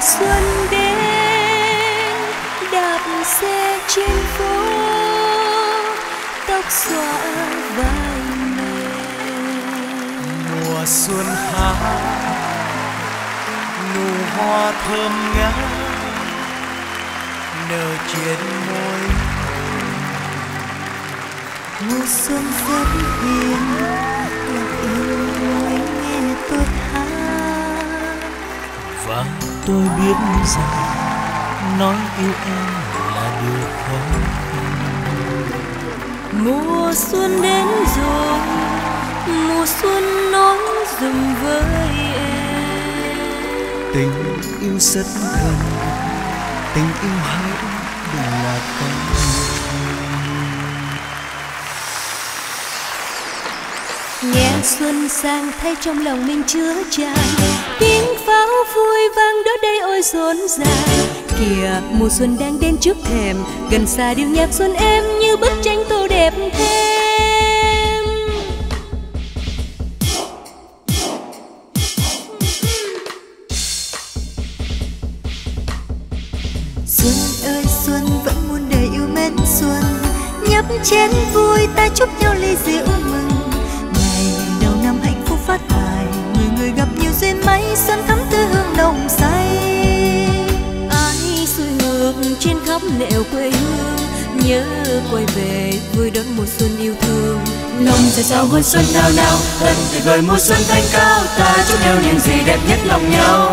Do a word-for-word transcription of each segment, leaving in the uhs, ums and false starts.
xuân đến đạp xe trên phố, tóc xõa vai mềm. Mùa xuân hái nụ hoa thơm ngát nở trên môi. Mùa xuân rất hiền, lặng im ngồi nghe tôi hát. Và tôi biết rằng nói yêu em là điều khó. Mùa xuân đến rồi, mùa xuân nói dừng với em. Tình yêu rất gần, tình yêu hãy đừng là con. Nghe xuân sang thay trong lòng mình chứa tràn, tiếng pháo vui vang đó đây ôi rộn ràng. Kìa mùa xuân đang đến trước thềm, gần xa điệu nhạc xuân em như bức tranh tô đẹp thêm. Xuân ơi xuân vẫn muôn đời yêu mến xuân, nhấp chén vui ta chúc nhau ly rượu mừng. Phát tài người người gặp nhiều duyên may, xuân thắm tươi hương nồng say. Ai xuôi ngược trên khắp nẻo quê hương, nhớ quay về vui đón mùa xuân yêu thương. Lòng sẽ sao hôn xuân nào nào, thật tuyệt vời mùa xuân thanh cao, ta chúc nhau những gì đẹp nhất lòng nhau.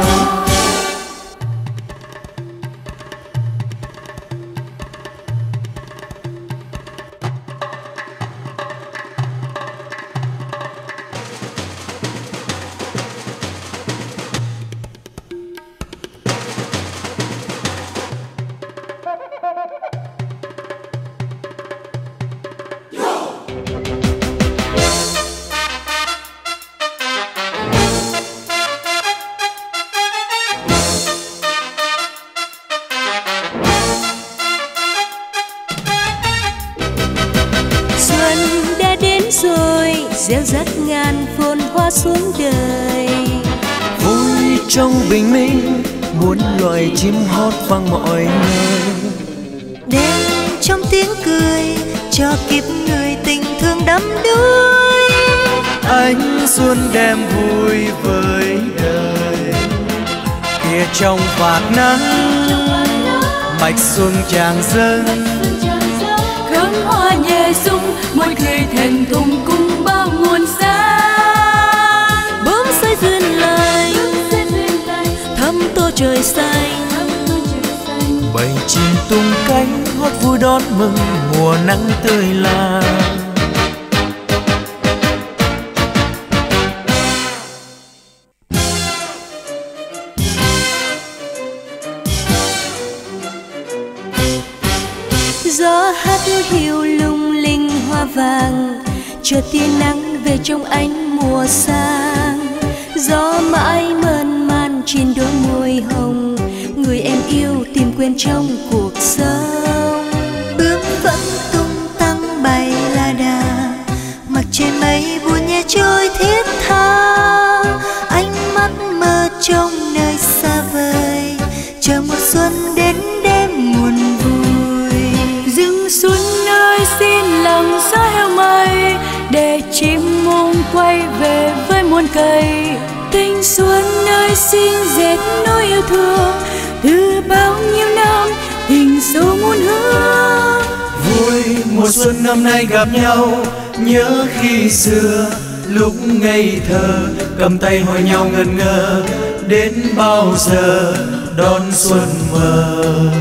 Gieo rắc ngàn phồn hoa xuống đời. Vui trong bình minh, muôn loài chim hót vang mọi nơi. Đêm trong tiếng cười, cho kịp người tình thương đắm đuối. Ánh xuân đem vui với đời. Kia trong vạt nắng, mạch xuân tràn dâng. Khóm hoa nhẹ rung, mỗi người thèm thùng cùng bao nguồn sáng. Bướm say duyên lành, thắm tô trời xanh. Bầy chim tung cánh hót vui đón mừng mùa nắng tươi làng. Gió hát hiu lung linh hoa vàng, chờ tia nắng về trong ánh mùa sang. Gió mãi mơn man trên đôi môi hồng, người em yêu tìm quên trong cuộc sống. Bướm vẫn tung tăng bay la đà, mặc trên mây buồn nhẹ trôi thiết tha. Ánh mắt mơ trong nơi xa vời, chờ mùa xuân đến đêm muôn vui. Rừng xuân ơi xin lòng gió heo mây, để chim muông quay về với muôn cây. Tình xuân ơi xin dệt nỗi yêu thương, từ bao nhiêu năm tình sâu muôn hương. Vui mùa xuân năm nay gặp nhau, nhớ khi xưa lúc ngây thơ, cầm tay hỏi nhau ngẩn ngơ. Đến bao giờ đón xuân mơ.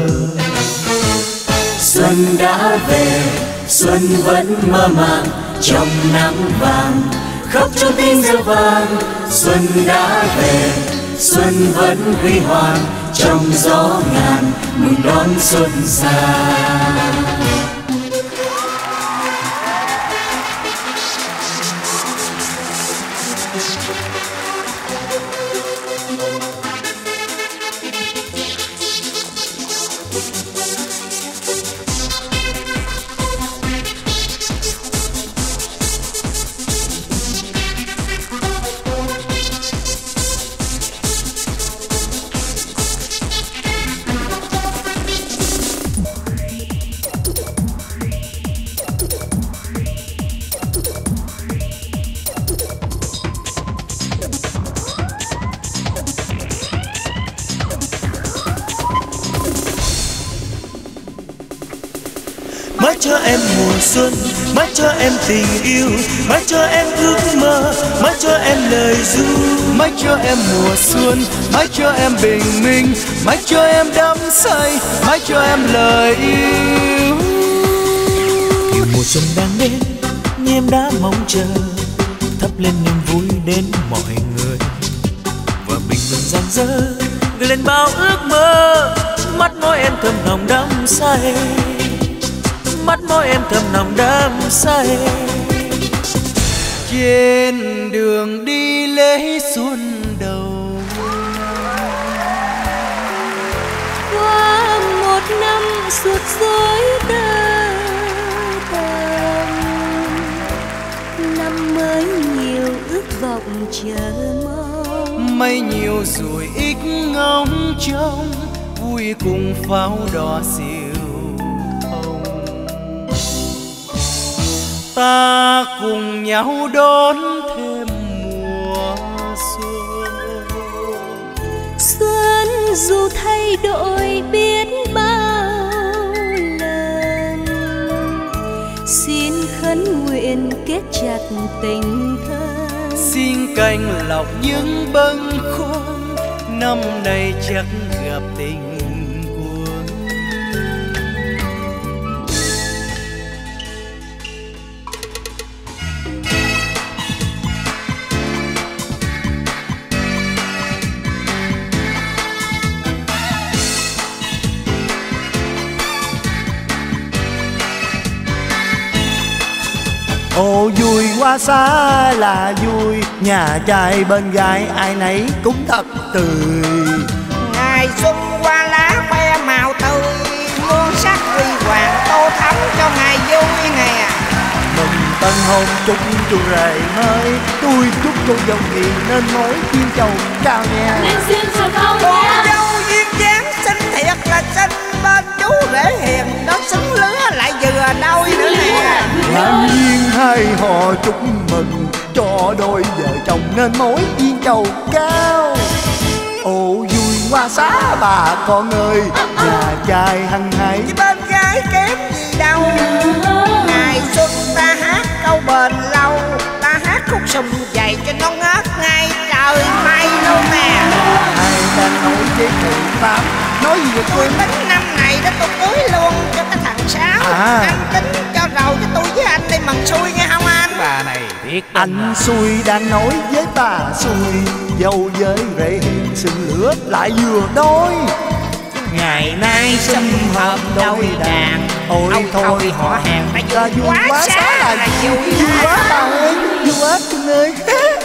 Xuân đã về, xuân vẫn mơ màng trong nắng vàng, khóc cho tim reo vang. Xuân đã về, xuân vẫn huy hoàng trong gió ngàn, mừng đón xuân sang. mãi cho em mùa xuân, mãi cho em tình yêu, mãi cho em ước mơ, mãi cho em lời ru, mãi cho em mùa xuân, mãi cho em bình minh, mãi cho em đắm say, mãi cho em lời yêu. Kiều mùa xuân đang đến, như em đã mong chờ, thắp lên niềm vui đến mọi người, và bình minh rạng rỡ gửi lên bao ước mơ. Mắt môi em thơm nồng đắm say, mắt môi em thơm nồng đắm say. Trên đường đi lễ xuân đầu, qua một năm suốt dối tơ tầm, năm mới nhiều ước vọng chờ mong. mây nhiều rồi ít ngóng trông, vui cùng pháo đỏ diệu hồng. Ta cùng nhau đón thêm mùa xuân. Xuân dù thay đổi biết bao lần, xin khấn nguyện kết chặt tình thân. Xin cành lọc những bâng khuâng, năm nay chắc gặp tình cuồng. Ồ vui quá xa là vui, nhà trai bên gái ai nấy cũng thật tươi. Ngày xuân qua lá khoe màu tươi, muôn sắc huy hoàng tô thắm cho ngày vui nè. Mừng tân hôn chúc chú rể mới, tôi chúc cô dâu hiền nên mối duyên chầu cao nha. Nên xin chào câu Cô nha. dâu duyên dáng xinh thiệt là xinh, bên chú rể hiền nó xứng lứa lại vừa đôi nữa nè. Ngang nhiên hai họ chúc mừng cho đôi vợ chồng nên mối duyên chầu cao. Ồ vui quá xá bà con ơi, nhà trai hăng hái Chứ bên gái kém gì đâu. Ngày xuân ta hát câu bền lâu, ta hát khúc sùng dày cho nó ngớt ngay trời mây luôn nè. ai đang nói với thầy Pháp nói gì vậy Tôi cô? tính năm này đó tôi cưới luôn cho cái thằng Sáu. À. Anh tính cho rồi cái tôi với anh đi mần xui nghe không anh? Bà này thiệt Anh xui đang nói với bà xui, dâu với rể hiền xưng lửa lại vừa đôi. Ngày nay sum họp đôi đàn, Ôi ôi thôi thôi họ hàng ta là vui vui quá xá là vui vui quá bà ơi, vui quá cưng ơi.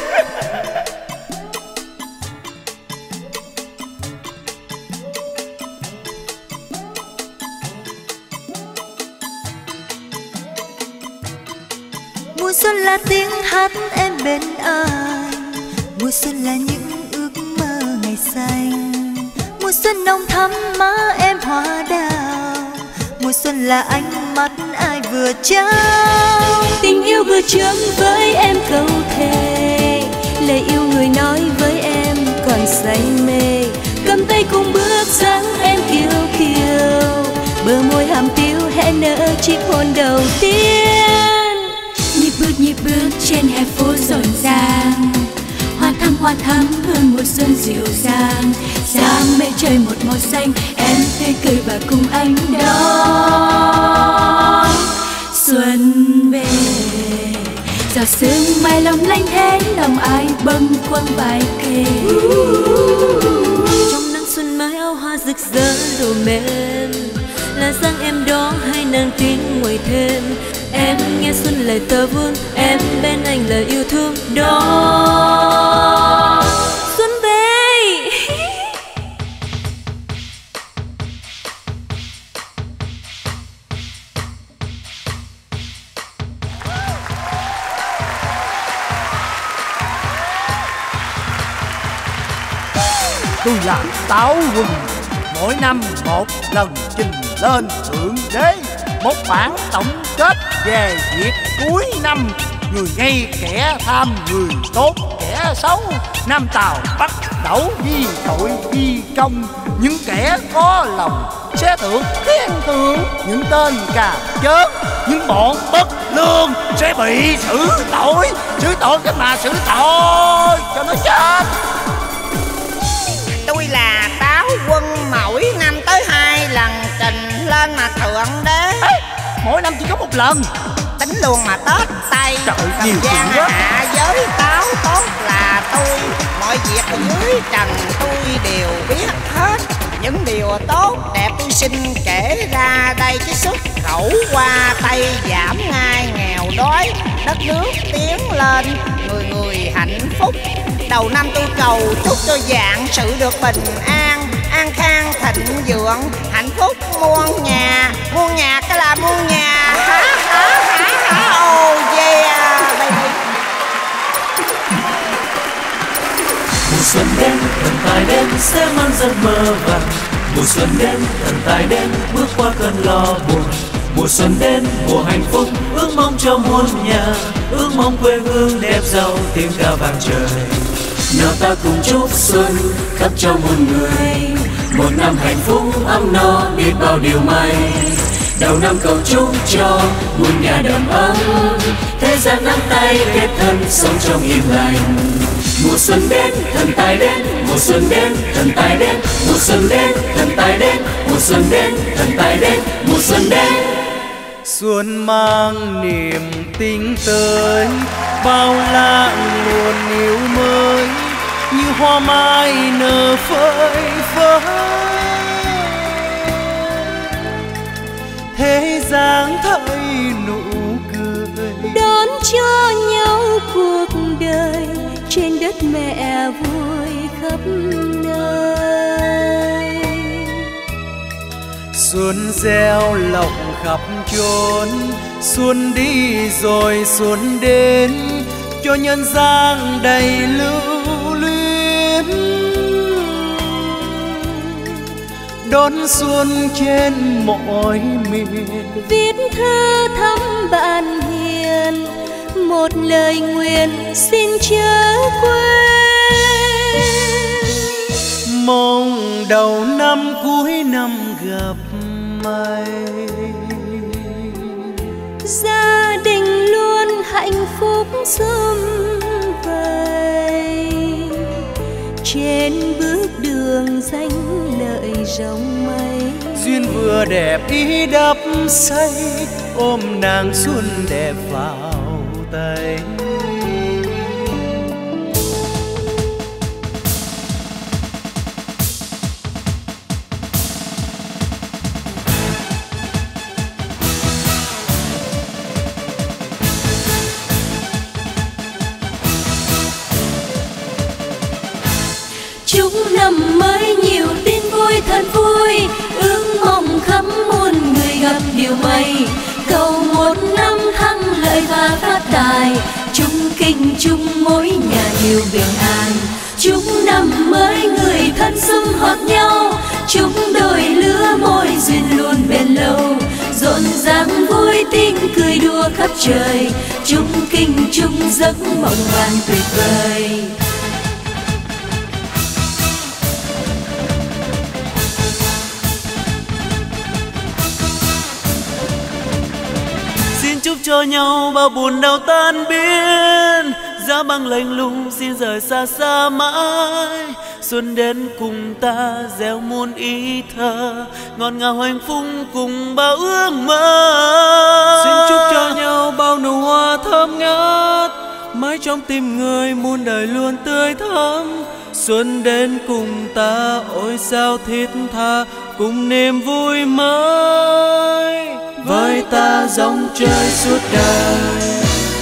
Mùa xuân là tiếng hát em bên ai, mùa xuân là những ước mơ ngày xanh, mùa xuân nồng thắm má em hoa đào, mùa xuân là ánh mắt ai vừa trao. Tình yêu vừa chớm với em câu thề, lời yêu người nói với em còn say mê, cầm tay cùng bước dáng em kiêu kiêu, bờ môi hàm tiếu hé nở chiếc hôn đầu tiên. Nhịp bước nhịp bước trên hè phố rộn ràng, hoa thắm hoa thắm hương mùa xuân dịu dàng, sáng mây trời một màu xanh em tươi cười và cùng anh đón xuân về. Giọt sương mai long lanh thế lòng ai bâng khuâng vai kề. Trong nắng xuân mới áo hoa rực rỡ đồ mềm, là dáng em đó hay nàng tiếng ngồi thêm. Em nghe xuân lời tơ vương, em bên anh lời yêu thương đó. Xuân về. Tôi là Táo Quân, mỗi năm một lần trình lên Thượng Đế một bản tổng kết về việc cuối năm. Người gây kẻ tham, người tốt kẻ xấu, Nam Tào Bắc Đẩu, vi tội vi công, những kẻ có lòng sẽ thưởng khen thưởng những tên cà chớn, những bọn bất lương sẽ bị xử tội, xử tội cái mà xử tội cho nó chết. Tôi là Táo Quân, mỗi năm tới hai lần trình lên mà thượng đế. Ê, mỗi năm chỉ có một lần. Tính luôn mà Tết Tây nhiều Giang chuyện quá. hạ giới Táo tốt là tôi, mọi việc ở dưới trần tôi đều biết hết. Những điều tốt đẹp tôi xin kể ra đây, chứ xuất khẩu qua Tây giảm ngay nghèo đói, đất nước tiến lên, người người hạnh phúc. Đầu năm tôi cầu chúc cho vạn sự được bình an, an khang thịnh vượng, hạnh phúc muôn nhà, muôn nhà cái là muôn nhà. Hả hả hả hả oh yeah baby. Mùa xuân đến, thần tài đến sẽ mang giấc mơ vàng. Mùa xuân đến, thần tài đến bước qua cơn lo buồn. Mùa xuân đến, mùa hạnh phúc ước mong cho muôn nhà, ước mong quê hương đẹp giàu tiếng ca vang trời. Nào ta cùng chúc xuân khắp cho muôn người, một năm hạnh phúc ấm no biết bao điều may. Đầu năm cầu chúc cho muôn nhà đầm ấm, thế gian nắm tay kết thân sống trong yên lành. Mùa xuân đến, thần tài đến, mùa xuân đến, thần tài đến, mùa xuân đến, thần tài đến, mùa xuân đến, thần tài đến, mùa xuân đến. Xuân mang niềm tình tới, bao lạng nguồn yêu mới, như hoa mai nở phơi phới. Thế gian thấy nụ cười, đón cho nhau cuộc đời, trên đất mẹ vui khắp nơi. Xuân gieo lộc khắp chốn, xuân đi rồi xuân đến, cho nhân gian đầy lưu luyến. Đón xuân trên mọi miền, viết thơ thắm bạn hiền, một lời nguyện xin chớ quên. Mong đầu năm cuối năm gặp may, gia đình luôn hạnh phúc sum vầy, trên bước đường danh lợi rộng mây. duyên vừa đẹp ý đắp say, ôm nàng xuân đẹp vào tay. Chúc năm mới nhiều tin vui thật vui, ước mong khắp muôn người gặp điều may. Cầu một năm thắng lợi và phát tài, chúc kinh chúc mỗi nhà nhiều bình an. Chúc năm mới người thân sum họp nhau, chúc đôi lứa môi duyên luôn bền lâu. Rộn ràng vui tiếng cười đùa khắp trời, chúc kinh chúc giấc mộng màn tuyệt vời. Chúc cho nhau bao buồn đau tan biến, giá băng lạnh lùng xin rời xa xa mãi. Xuân đến cùng ta gieo muôn ý thơ, ngọt ngào hạnh phúc cùng bao ước mơ. Xin chúc cho nhau bao nụ hoa thơm ngát, mãi trong tim người muôn đời luôn tươi thắm. Xuân đến cùng ta ôi sao thiết tha, cùng niềm vui mới với ta dòng chơi suốt đời.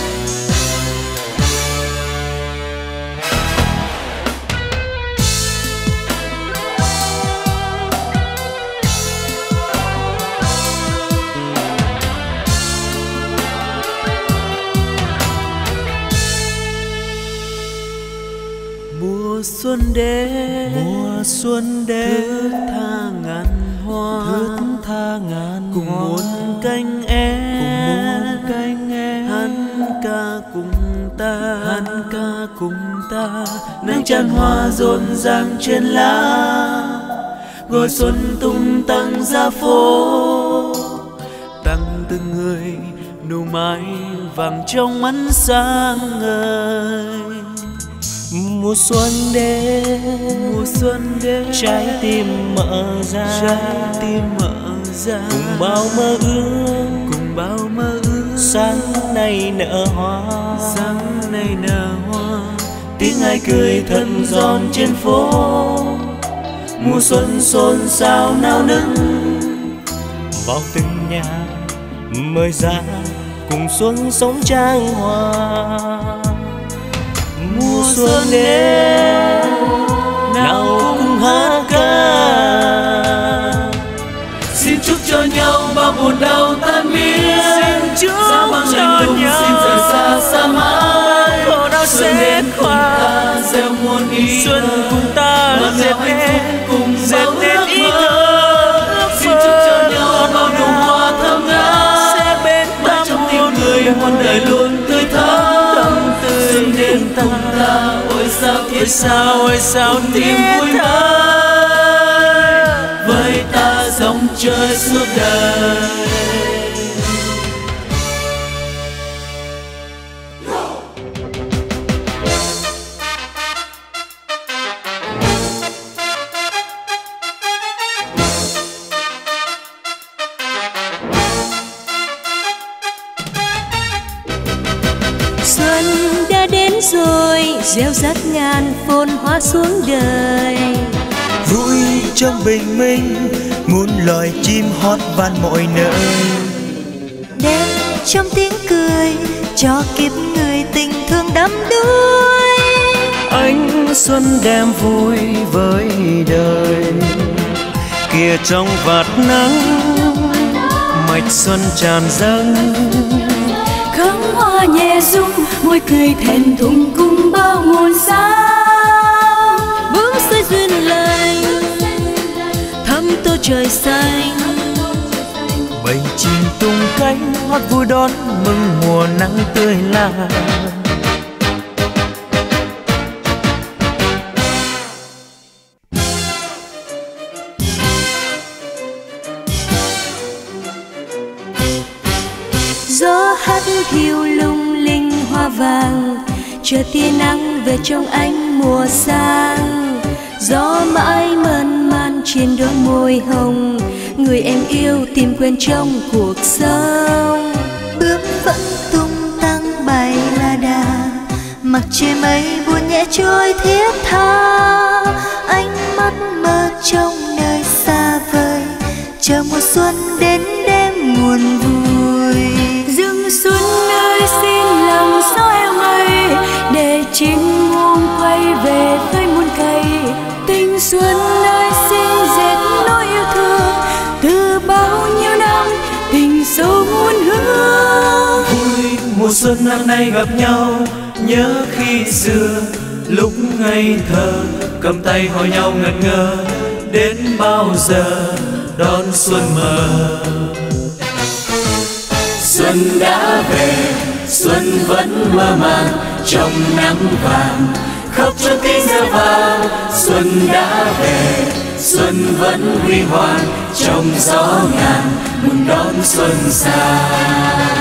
Mùa xuân đến, mùa xuân đến, thướt tha ngàn hoa, thướt tha ngàn cùng hoa, muôn cánh én, cùng muôn cánh én, hát ca cùng ta, hát ca cùng ta, nắng chan hoa rộn ràng trên lá. gọi xuân tung tăng ra phố, tặng từng người nụ mai vàng trong ánh sáng ngời. Mùa xuân đến, mùa xuân đến, trái tim mở ra, trái tim mở ra, cùng bao mơ ước, cùng bao mơ ước. Sáng nay nở hoa, sáng nay nở hoa, tiếng ai cười thân giòn trên phố. Mùa xuân xôn xao nao nức, vào từng nhà mời ra cùng xuân sống trang hoa. Mùa xuân đến, nào cùng hát ca, xin chúc cho nhau bao buồn đau tan biến. xin chúc cho nhau xin rời xa xa mãi, khổ đau sẽ qua. Gieo muôn ý Xuân cùng ta dệt nên, dệt nên ý thơ. Xin chúc cho nhau bao nụ hoa thơm ngát, sẽ bên ta trong tim người muôn đời luôn tươi thắm. Xuân đến cùng ta, ôi sao thiết sao ôi sao tim vui với ta dòng chơi suốt đời. Xuân đã đến rồi, gieo rắc ngàn phồn hoa xuống đời. vui trong bình minh, muôn loài chim hót vang mọi nơi. Đêm trong tiếng cười, cho kiếp người tình thương đắm đuối. Ánh xuân đem vui với đời, kia trong vạt nắng mạch xuân tràn dâng. Khóm hoa nhẹ rung, môi cười thẹn thùng cùng bao nguồn sao. Bướm xuôi duyên lành, thắm tô trời xanh. Bầy chim tung cánh hót vui đón mừng mùa nắng tươi là. Gió hát hiu lung linh hoa vàng, chờ tia nắng về trong ánh mùa sang. Gió mãi mơn man trên đôi môi hồng, người em yêu tìm quên trong cuộc sống. Bước vẫn tung tăng bay la đà, mặc trời mây buồn nhẹ trôi thiết tha. Ánh mắt mơ trong nơi xa vời, chờ mùa xuân đến đêm nguồn vui. Rừng xuân ơi xin lòng gió eo mây, để chim muông quay về với muôn cây. Tình xuân ơi xin dệt nỗi yêu thương, từ bao nhiêu năm tình sâu muôn hương. Vui mùa xuân năm nay gặp nhau, nhớ khi xưa lúc ngây thơ, cầm tay hỏi nhau ngẩn ngơ. Đến bao giờ đón xuân mơ, xuân đã về, xuân vẫn mơ màng trong nắng vàng, khóc cho tiếng reo vang. Xuân đã về, xuân vẫn huy hoàng trong gió ngàn, mừng đón xuân sang.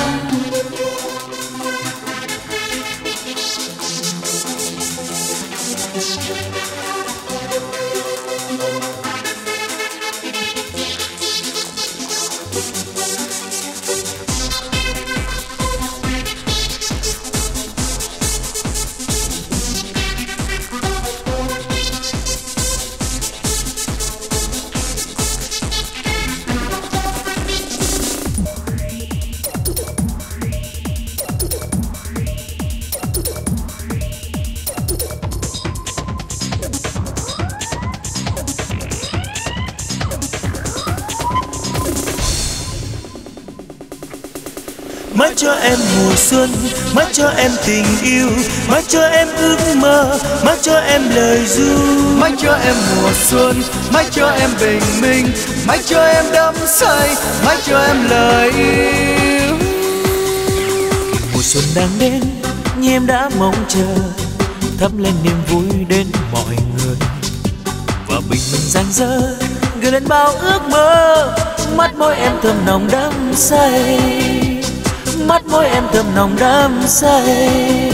Mãi cho em mùa xuân, mãi cho em tình yêu, mãi cho em ước mơ, mãi cho em lời ru. Mãi cho em mùa xuân, mãi cho em bình minh, mãi cho em đắm say, mãi cho em lời yêu. Mùa xuân đang đến, như em đã mong chờ, thắp lên niềm vui đến mọi người. Và bình minh dang dở gửi lên bao ước mơ. Mắt môi em thơm nồng đắm say, mắt môi em thơm nồng đắm say.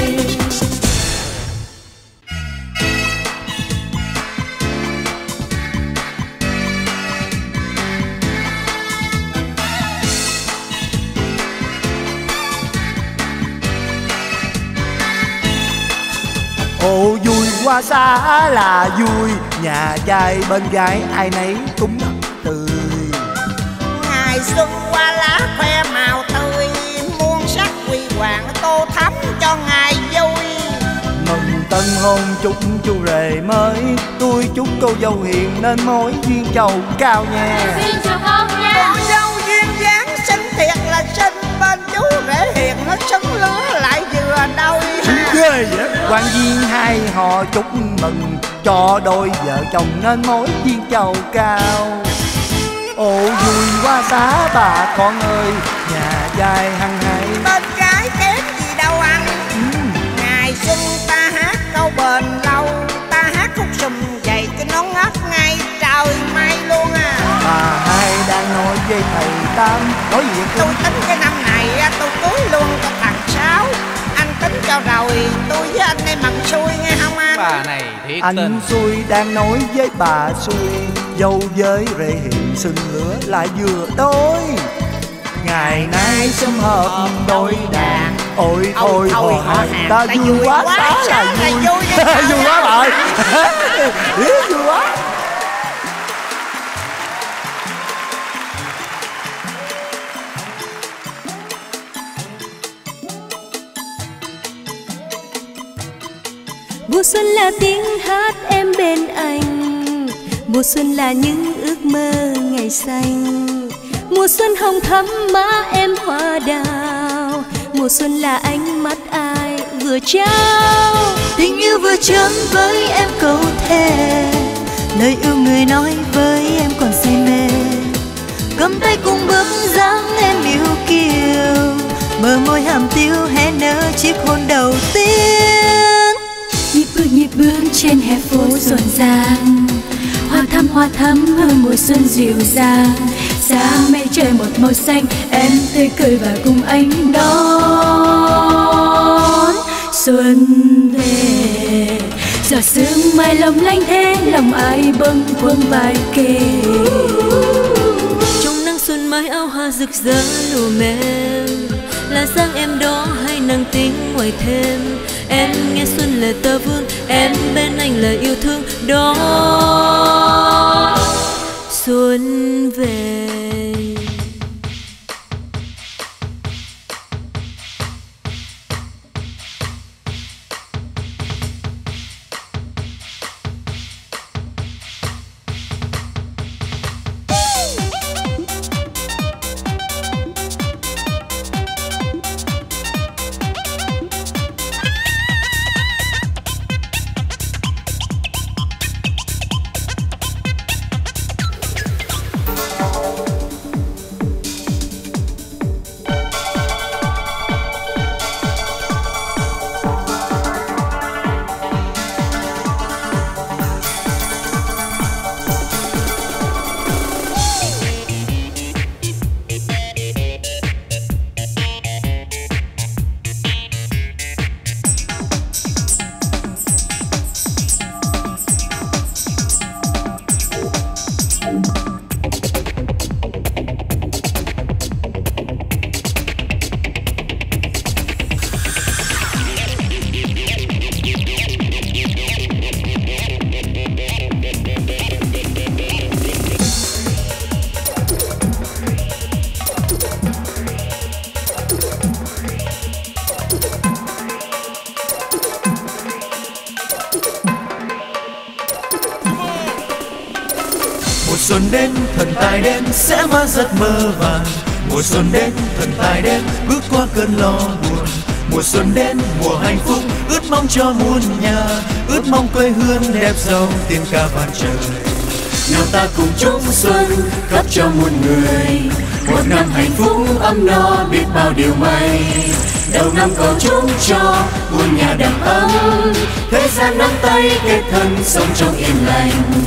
Ồ vui qua xa là vui, nhà trai bên gái ai nấy cũng tươi. Ngày xuân qua lá khoe màu tươi, muôn sắc huy hoàng tô thắm cho ngày vui. Mừng tân hôn chúc chú rể mới, tôi chúc cô dâu hiền nên mối duyên chầu cao nha. Xin chào con nha. Cô dâu duyên dáng xinh thiệt là xinh, bên chú rể hiền nó xứng lứa lại vừa đôi. Ghê vậy. Quan viên hai họ chúc mừng cho đôi vợ chồng nên mối duyên chầu cao. Ồ vui quá xá bà con ơi, nhà trai hăng hái Bên gái kém gì đâu anh. ừ. Ngày xuân ta hát câu bền lâu, ta hát khúc sùm dày cho nó ngất ngay trời mây luôn à. bà hai đang nói với thầy Tám, nói gì Tôi tính cái năm này tôi cưới luôn cho thằng Sáu. Anh tính cho rồi, tôi với anh đây mận xuôi nghe không anh? Bà này thiệt anh tình. xui đang nói với bà xui, dâu với rể hiền xưng lứa lại vừa đôi. Ngày nay sum họp đôi đàn, ôi thôi thôi họ hàng ta vui quá xá là vui. Vui quá rồi. Vui quá. Mùa xuân là tiếng hát em bên anh, mùa xuân là những ước mơ ngày xanh. Mùa xuân hồng thắm má em hoa đào, mùa xuân là ánh mắt ai vừa trao. Tình yêu vừa chớm với em câu thề, lời yêu người nói với em còn say mê. Cầm tay cùng bước dáng em yêu kiều, bờ môi hàm tiêu hé nở chiếc hôn đầu tiên. Nhịp bước nhịp bước trên hè phố rộn ràng, hoa thắm hoa thắm hương mùa xuân dịu dàng. Xa mây trời một màu xanh, em tươi cười và cùng anh đón xuân về. Giọt sương mai lộng lanh thế, lòng ai bâng khuâng vai kề. Trong nắng xuân mai áo hoa rực rỡ lùa mềm, là dáng em đó hay nắng tiếng ngoài thêm. Em nghe xuân lời tơ vương, em bên anh lời yêu thương đó. Xuân về. Mùa xuân đến thần tài đến sẽ mang giấc mơ vàng. Mùa xuân đến thần tài đến bước qua cơn lo buồn. Mùa xuân đến mùa hạnh phúc ước mong cho muôn nhà, ước mong quê hương đẹp giàu tiếng ca vang trời. Nào ta cùng chúc xuân khắp cho muôn người, một năm hạnh phúc ấm no biết bao điều may. Đầu năm cầu chúc cho muôn nhà đầm ấm, thế gian nắm tay kết thân sống trong yên lành.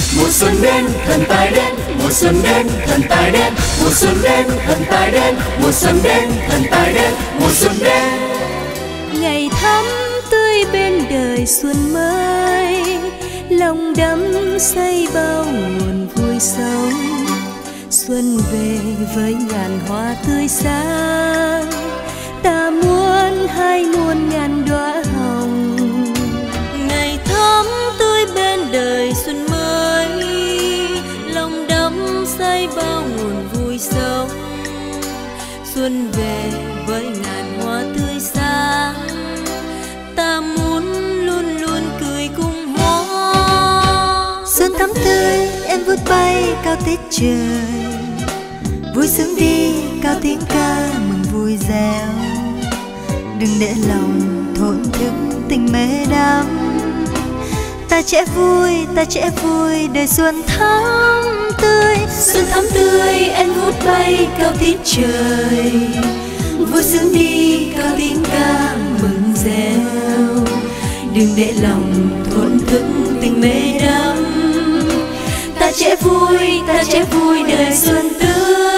Mùa xuân đến thần tài đến, mùa xuân đến thần tài đến, mùa xuân đến thần tài đến, mùa xuân đến thần tài đến, mùa xuân đến. Ngày thắm tươi bên đời xuân mới, lòng đắm say bao nguồn vui sống. Xuân về với ngàn hoa tươi sáng, ta muốn hai muôn ngàn đóa hồng. Ngày thắm tươi bên đời xuân mới, lòng đắm say bao nguồn vui sống. Xuân về với ngàn hoa tươi sáng, ta muốn luôn luôn cười cùng hoa. Xuân thắm tươi em vút bay cao tít trời, vui sướng đi cao tiếng ca mừng vui reo. Đừng để lòng thổn thức tình mê đắm, ta trẻ vui ta trẻ vui đời xuân thắm tươi. Xuân thắm tươi em vút bay cao tít trời, vui sướng đi cao tiếng ca mừng reo. Đừng để lòng thổn thức tình mê đắm, ta trẻ vui ta trẻ vui đời xuân tươi.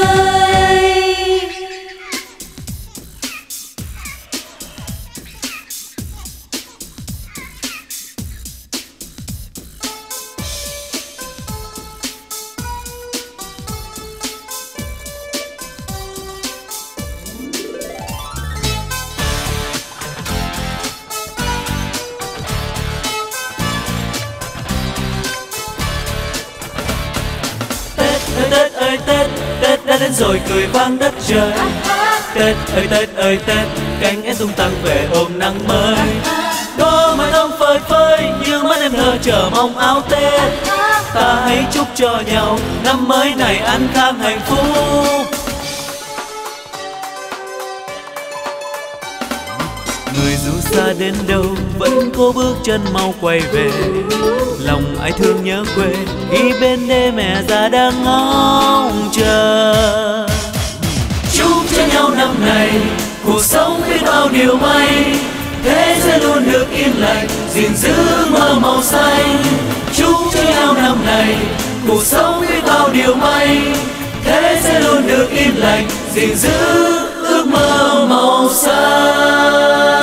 Tết ơi Tết, Tết đã đến rồi cười vang đất trời. Tết ơi Tết ơi Tết, cánh én tung tăng về ôm nắng mới. Có mái tóc phơi phới như mắt em thơ chờ mong áo Tết. Ta hãy chúc cho nhau năm mới này an khang hạnh phúc. Người dù xa đến đâu vẫn cố bước chân mau quay về. Lòng ai thương nhớ quê khi bên đê mẹ già đang ngóng chờ. Chúc cho nhau năm này cuộc sống biết bao điều may, thế giới luôn được yên lành gìn giữ mơ màu xanh. Chúc cho nhau năm này cuộc sống biết bao điều may, thế giới luôn được yên lành gìn giữ ước mơ màu xanh.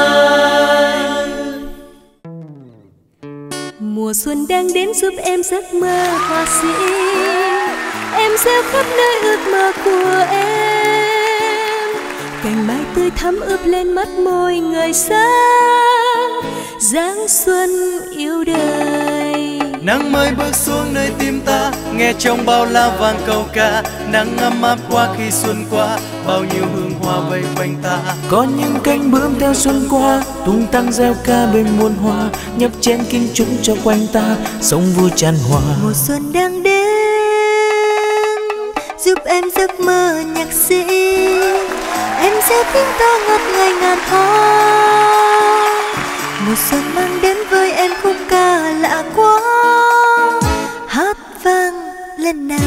Mùa xuân đang đến giúp em giấc mơ hoa sĩ, em gieo khắp nơi ước mơ của em. Cành mai tươi thắm ướp lên mắt môi người sáng, dáng xuân yêu đời. Nắng mới bước xuống nơi tim ta, nghe trong bao la vang câu ca. Nắng ấm áp qua khi xuân qua, bao nhiêu hương hoa vây quanh ta. Có những cánh bướm theo xuân qua, tung tăng reo ca bên muôn hoa, nhấp chén kính chúc cho quanh ta sống vui tràn hòa. Mùa xuân đang đến giúp em giấc mơ nhạc sĩ, em sẽ tiếng ca ngất ngây ngàn hoa. Mùa xuân mang đến với em khúc ca lạ quá, hát vang lên nào.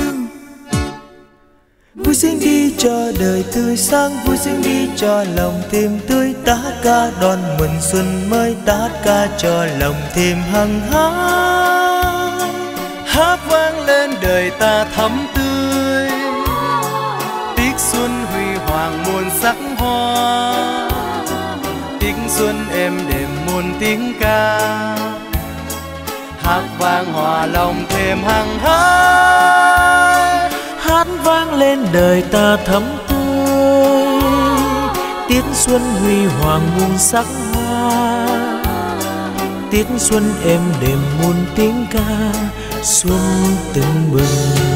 Vui sinh đi cho đời tươi sáng, vui sinh đi cho lòng thêm tươi. Ta hát ca đón mừng xuân mới, ta hát ca cho lòng thêm hăng hái. Hát vang lên đời ta thắm tươi, tiết xuân huy hoàng muôn sắc hoa. Tiết xuân êm đềm muôn tiếng ca, hát vang hòa lòng thêm hăng hái. Hát vang lên đời ta thắm tươi, tiết xuân huy hoàng muôn sắc hoa. Tiết xuân êm đềm muôn tiếng ca, xuân tưng bừng.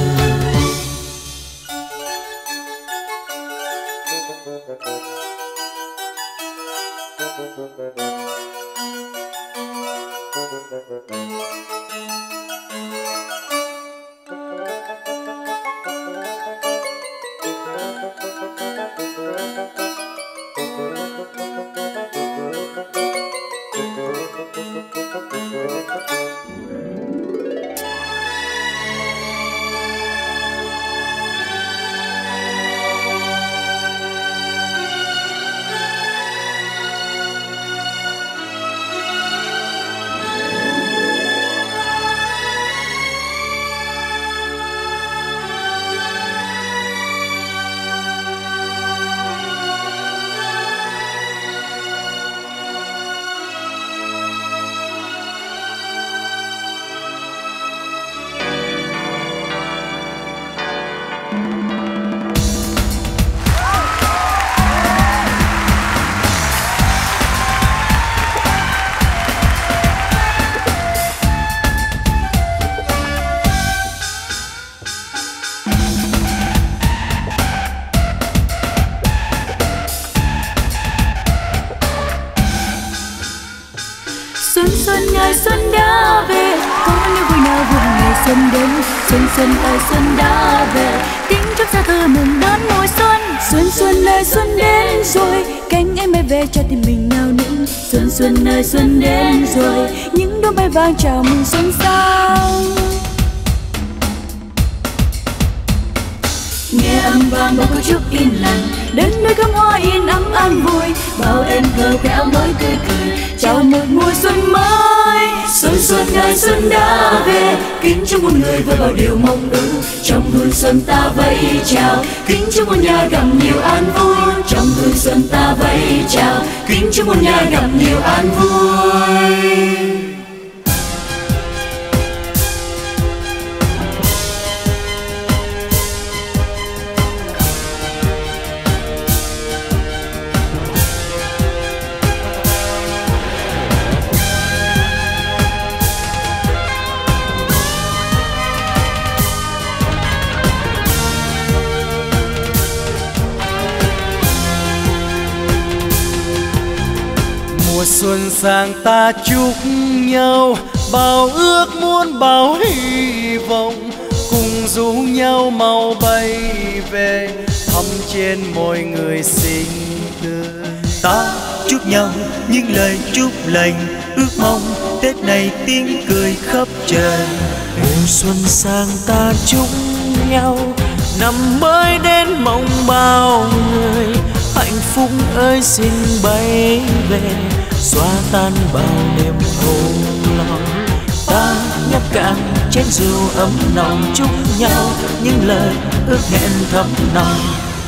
Xuân xuân ngày xuân đã về, có những vui nào vui ngày xuân đến. Xuân xuân ơi xuân đã về, tiếng chúc xa thơ mừng đón mùa xuân. Xuân xuân ơi xuân đến rồi, cánh em bay về cho tim mình nao nức. Xuân xuân ơi xuân đến rồi, những đốm bay vàng chào mừng xuân sang. Nghe âm vang bao câu chúc in lặng, đến nơi cắm hoa in ấm an vui. Bao em thơ khéo mới tươi cười, chào một mùa xuân mới. Xuân xuân ngày xuân đã về, kính chúc muôn người với bao điều mong ước. Trong hương xuân ta vẫy chào, kính chúc muôn nhà gặp nhiều an vui. Trong hương xuân ta vẫy chào, kính chúc muôn nhà gặp nhiều an vui. Mùa xuân sang ta chúc nhau, bao ước muốn bao hy vọng, cùng rủ nhau mau bay về, thắm trên môi người xinh tươi. Ta chúc nhau những lời chúc lành, ước mong Tết này tiếng cười khắp trời. Mùa xuân sang ta chúc nhau, năm mới đến mong bao người, hạnh phúc ơi xin bay về, xóa tan bao niềm âu lo. Ta nhấp cạn chén rượu ấm nồng, chúc nhau những lời ước hẹn thầm nồng.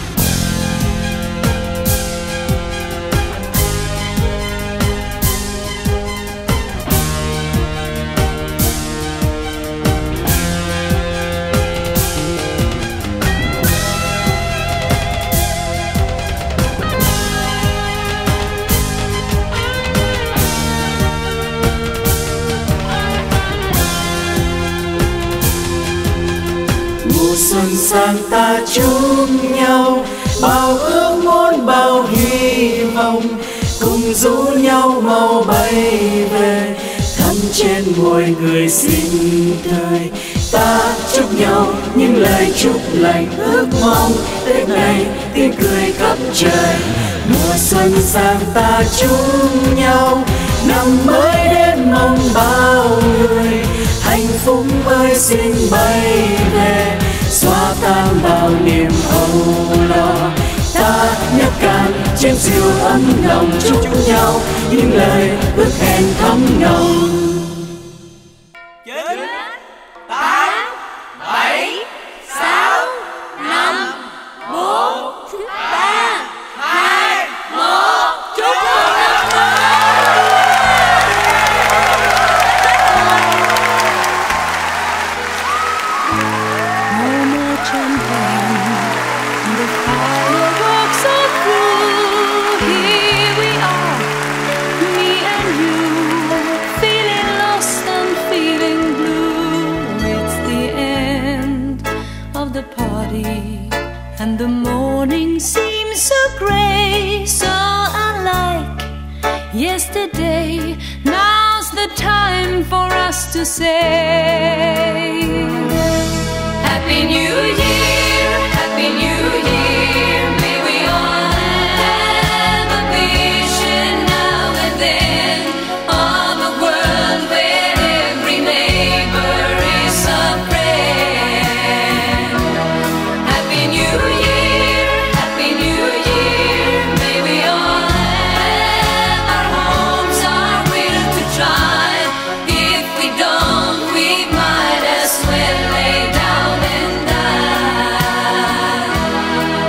Mùa xuân sang ta chúc nhau, bao ước muốn bao hy vọng, cùng rủ nhau mau bay về, thắm trên môi người xinh tươi. Ta chúc nhau những lời chúc lành, ước mong Tết này tiếng cười khắp trời. Mùa xuân sang ta chúc nhau, năm mới đến mong bao người, hạnh phúc ơi xin bay về, xóa tan bao niềm âu lo. Ta nhấp cạn chén rượu ấm nồng, chúc nhau những lời ước hẹn thắm nồng. Chín, tám, bảy, sáu, năm, bốn, ba, hai, một. Chúc mừng năm mới. No more champagne, the fireworks are through. Here we are, me and you, feeling lost and feeling blue. It's the end of the party, and the morning seems so grey, so unlike yesterday. Now's the time for us to say Happy New Year, Happy New Year. May we all have a vision now and then of a world where every neighbor is a friend. Happy New Year, Happy New Year. May we all have our homes, our will to try. If we don't, we might as well lay down and die.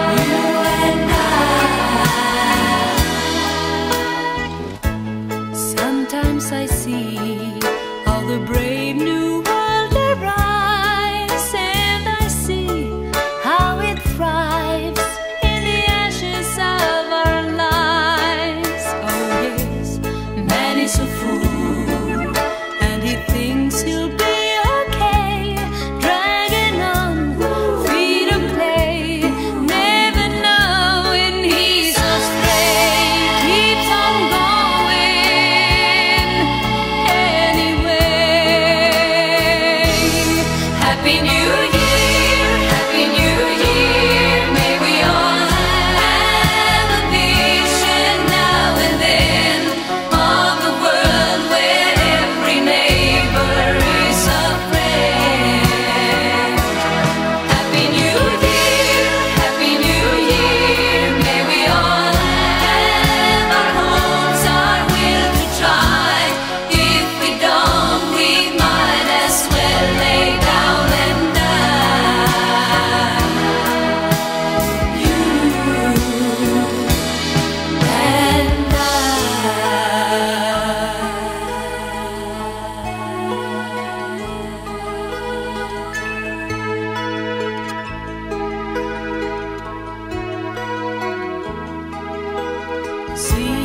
xin